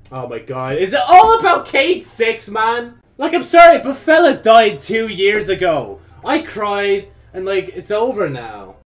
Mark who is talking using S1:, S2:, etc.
S1: Oh my god. Is it all about Cayde-6, man? Like, I'm sorry, but fella died 2 years ago. I cried, and like, it's over now.